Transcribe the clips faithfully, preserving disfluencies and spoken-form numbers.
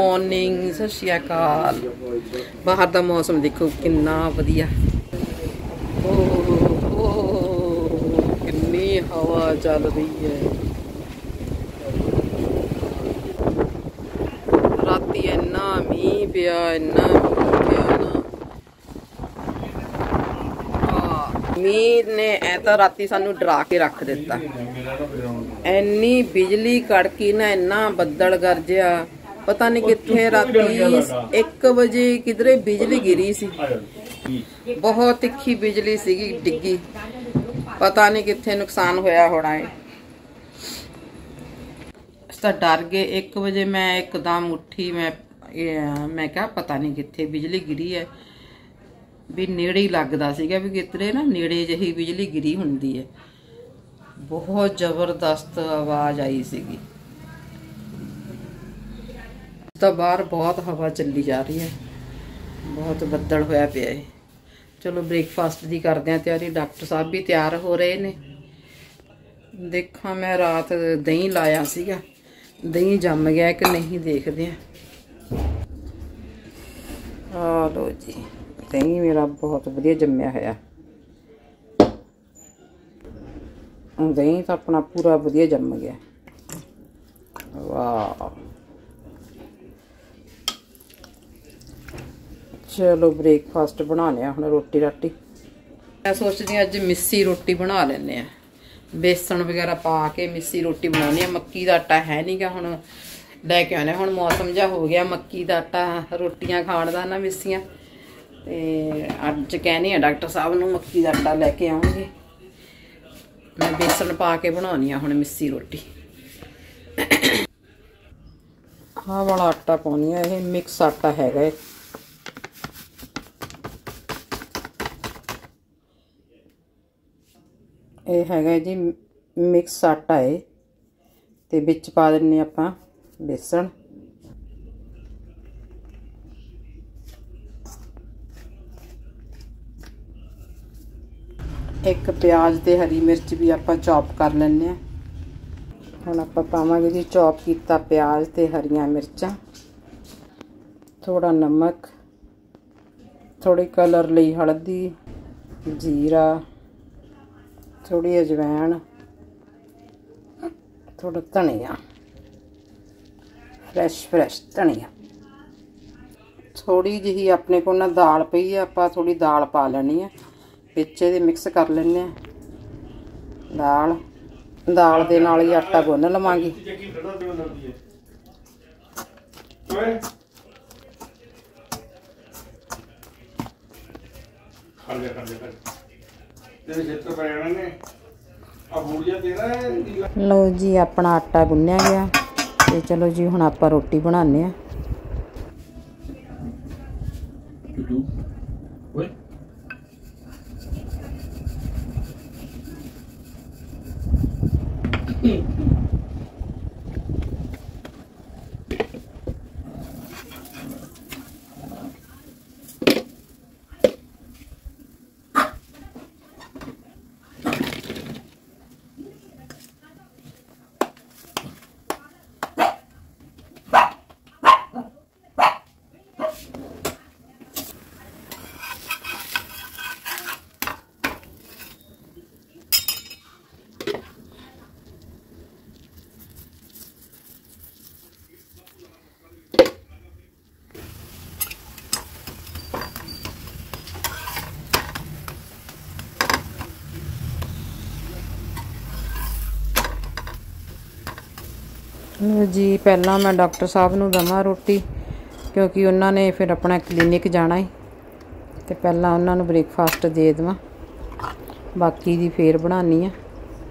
Morning सत श्री अकाल। बाहर का मौसम देखो कितना वधिया, कितनी हवा चल रही है। राती इन्ना मीह पिया, इन्ना मीह पिया ना, मीह ने ऐ तो राती सानू डरा के रख दिता। इन्नी बिजली कड़की ना, इन्ना बदल गरजिया, पता नहीं कितने राती एक बजे किधरे बिजली गिरी सी, बहुत तिखी बिजली सी डिग्गी, पता नहीं कितने नुकसान होया होना है। तो डर गए। एक बजे मैं एकदम उठी, मैं मैं क्या पता नहीं कितने बिजली गिरी है, भी नेड़े ही लगदा सीगा भी कितने ना नेड़े जही बिजली गिरी हुंदी है। बहुत जबरदस्त आवाज़ आई सीगी। तो बाहर बहुत हवा चली जा रही है, बहुत बदल होया पिया है। चलो ब्रेकफास्ट की करते हैं तैयारी। डॉक्टर साहब भी तैयार हो रहे ने। देखा मैं रात दही लाया सीगा, दही जम गया कि नहीं देखते हैं। आ लो जी, दही मेरा बहुत वधिया जम्मिया है। दही तो अपना पूरा वधिया जम गया। वाह, चलो ब्रेकफास्ट बनाने हुण। रोटी राटी मैं सोचदी अज मिस्सी रोटी बना लेने, बेसन वगैरह पा के मिस्सी रोटी बनानी है। मक्की का आटा है नहीं गा, हुण लैके आने। हुण मौसम जिहा हो गया मक्की का आटा रोटियां खाण दा ना, मिस्सियां। ते अज कहनी है डॉक्टर साहब नूं मक्की का आटा लैके आउंगे। मैं बेसन पा के बनानी है हुण मिस्सी रोटी। आह वाला आटा पाउणी है, यह मिक्स आटा हैगा। ये हैगा जी मिक्स आटा है, ते विच पा दिन्ने आपां बेसन। एक प्याज ते हरी मिर्च भी आपां चॉप कर लैने। हुण आपां पावांगे जी चॉप कीता प्याज ते हरियां मिर्चां, थोड़ा नमक, थोड़ी कलर लई हल्दी, जीरा, थोड़ी अजवैन, थोड़ा धनिया, फ्रैश फ्रैश धनिया। थोड़ी जी अपने को ना दाल पई है, आपां थोड़ी दाल पा लेनी है विच, इहदे मिक्स कर लेने। दाल दाल दे नाल ही आटा गुन्न लवांगे। लो जी अपना आटा गुन्निया गया, तो चलो जी हुण आपां रोटी बनाने आ। जी पहला मैं डॉक्टर साहब नूं दवां रोटी, क्योंकि उन्होंने फिर अपना क्लीनिक जाना है। तो पहला उन्होंने ब्रेकफास्ट दे देवां, बाकी दी फिर बनानी है।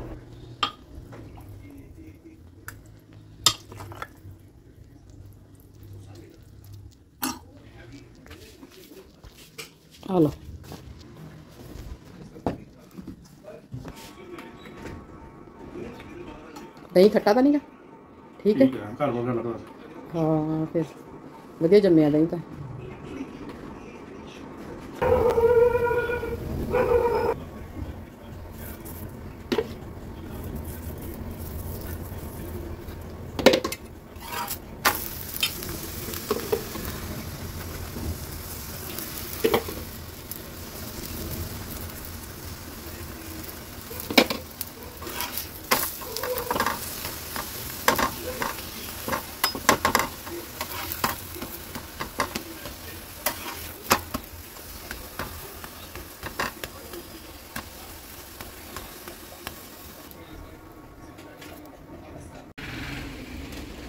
हेलो दही खट्टा तो नहीं गा? ठीक है, हाँ फिर वधिया जम्मिया दही तो।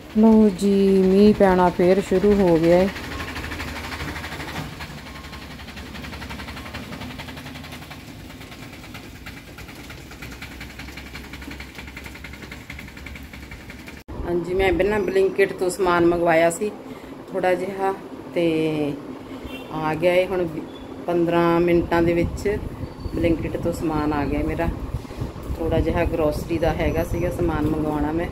लो जी मीह पैना फिर शुरू हो गया है। हाँ जी मैं बिना ब्लिंकिट तो समान मंगवाया सी थोड़ा जिहा ते आ गया है हुण पंद्रह मिनटां दे विच ब्लिंकिट तो समान आ गया मेरा। थोड़ा जिहा ग्रोसरी का हैगा सीगा समान मंगवाना मैं।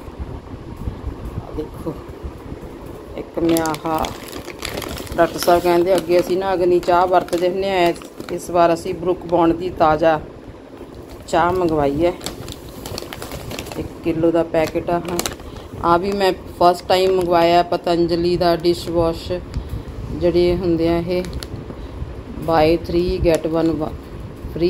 देखो एक मैं आह डॉक्टर साहब कहते अगे असी ना अग्नि चाह वरतते हुंदे, इस बार असी ब्रुक बॉन्ड की ताज़ा चाह मंगवाई है। एक किलो का पैकेट आ आ भी मैं फस्ट टाइम मंगवाया पतंजलि का डिश वॉश जड़े होंदे आ ये buy three get one free.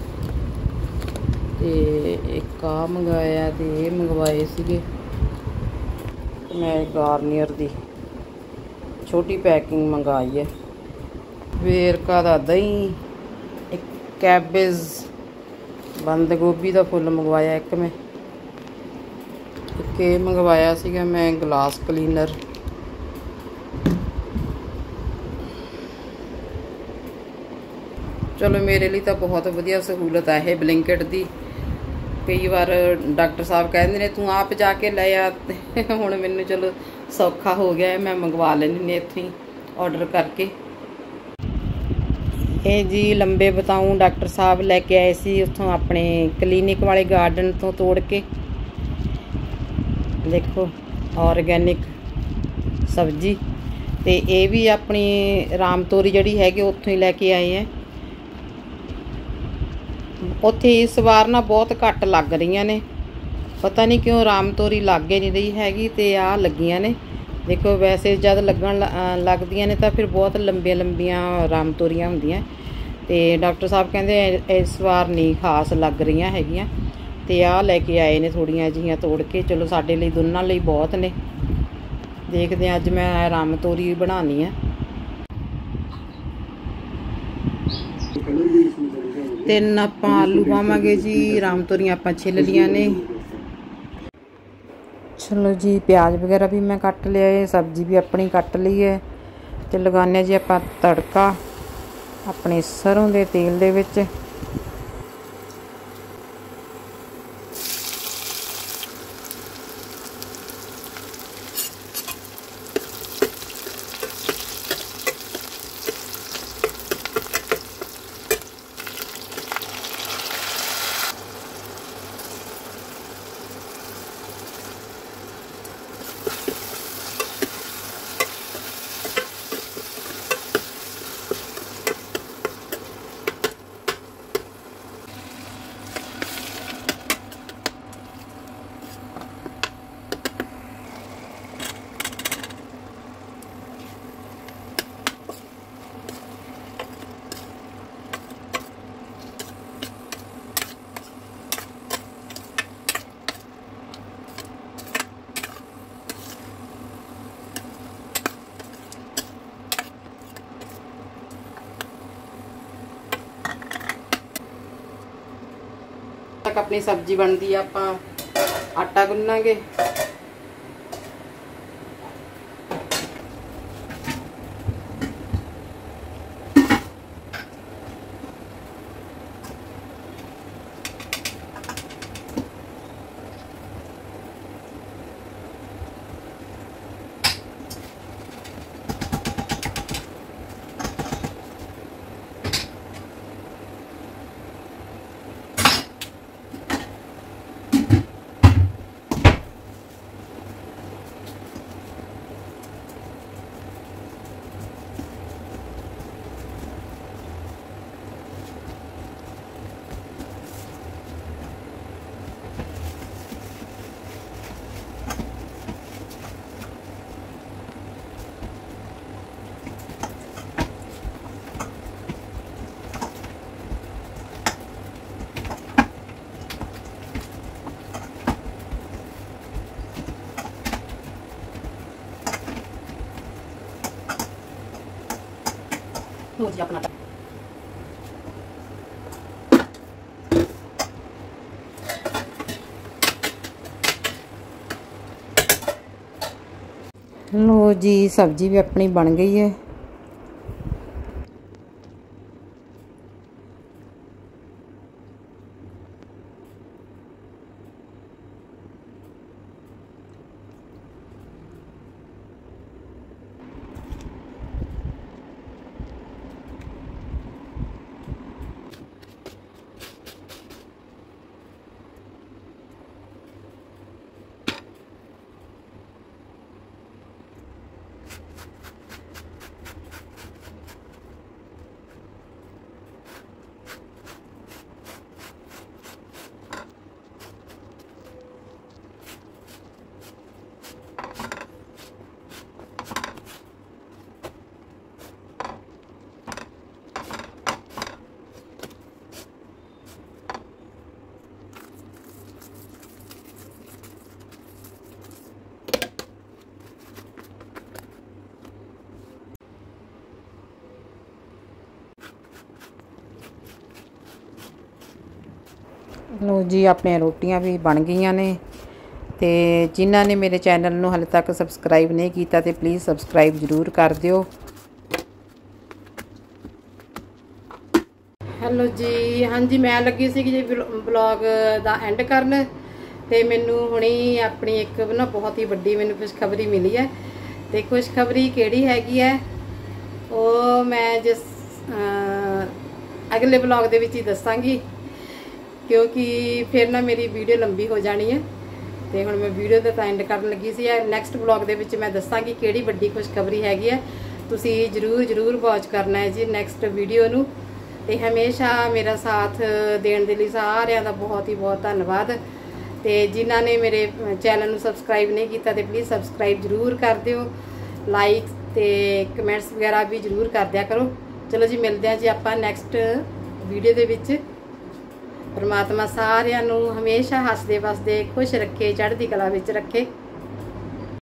ते एक आ मंगाया ते ये मंगवाए सीगे मैं गार्नियर दी छोटी पैकिंग मंगाई है। वेरका दा दही, एक कैबेज बंद गोभी का फुल मंगवाया, एक मैं एक मंगवाया सीगा मैं ग्लास क्लीनर। चलो मेरे लिए तो बहुत वधिया सहूलत है ये ब्लिंकिट दी। कई बार डॉक्टर साहब कहते ने तू आप जाके ले आ, हुण मैनूं चलो सौखा हो गया है, मैं मंगवा लैनी इत्थों ही ऑर्डर करके। ये जी लंबे बताऊं डॉक्टर साहब लैके आए सी उत्थों अपने क्लीनिक वाले गार्डन तो तोड़ के। देखो ऑर्गैनिक सब्जी ते ये भी अपनी राम तोरी जड़ी हैगी उत्थों ही लैके आए हैं। उत्थे इस बार ना बहुत घट लग रही ने, पता नहीं क्यों राम तोरी लागे नहीं रही हैगी ते आ लगियां ने। देखो वैसे जद लगन लगदियां ने तो फिर बहुत लंबिया लंबिया राम तोरियां होंदियां ते डॉक्टर साहब कहते इस बार नहीं खास लग रही हैगियां ते आ लैके आए ने थोड़ियां जिहियां तोड़ के। चलो साडे लई दोनों लई बहुत ने। देखते हैं अज मैं राम तोरी बनानी है। तीन आप आलू पावांगे जी, राम तोरियां आप छिल लिया ने। चलो जी प्याज वगैरह भी मैं कट लिया है, सब्जी भी अपनी कट ली है तो लगाने जी आप तड़का अपने सरों के तेल दे विच। तक अपनी सब्जी बनती है आप आटा गुन्नांगे। हो जी अपना लो जी सब्जी भी अपनी बन गई है। लो जी अपने रोटियां भी बन गई ने। तो जिन्होंने ने मेरे चैनल नूं हाले तक सबसक्राइब नहीं किया तो प्लीज़ सबसक्राइब जरूर कर दियो। हेलो जी, हाँ जी मैं लगी सी जी ब्लॉग दा एंड करन। तो मैनू हुणे अपनी एक ना बहुत ही वड्डी मैनू खुशखबरी मिली है। तो खुशखबरी किहड़ी हैगी है वो मैं जिस अगले ब्लॉग दे विच ही दसांगी, क्योंकि फिर ना मेरी वीडियो लंबी हो जानी है। तो हुण मैं वीडियो का एंड करन लगी सी। नैक्सट ब्लॉग दे विच मैं दसांगी किहड़ी वड्डी खुशखबरी हैगी है। तुसीं जरूर जरूर वॉच करना है जी नैक्सट वीडियो नूं। ते हमेशा मेरा साथ देण दे लई सारिआं दा बहुत ही बहुत धन्नवाद। ते जिन्हां ने मेरे चैनल नूं सबसक्राइब नहीं किया तो प्लीज़ सबसक्राइब जरूर कर दिओ। लाइक ते कमेंट्स वगैरह भी जरूर कर दिया करो। चलो जी मिलते हैं जी आपां नैक्सट वीडियो दे विच। परमात्मा सारिआं नूं हमेशा हसदे वसदे खुश रखे, चढ़दी कला विच रखे।